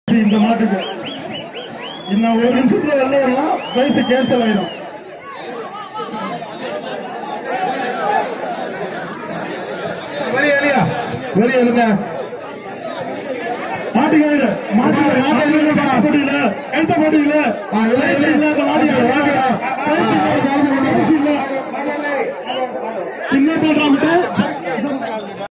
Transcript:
இந்த மாட்டுக்கு இன்னும் ஒரு நிமிஷத்துல வெளில வரலாம், பிரைஸ் கேன்சல் ஆயிடும். வெளியே இருங்க. மாட்டுக்கு போட்டியில எழுத்த போட்டியில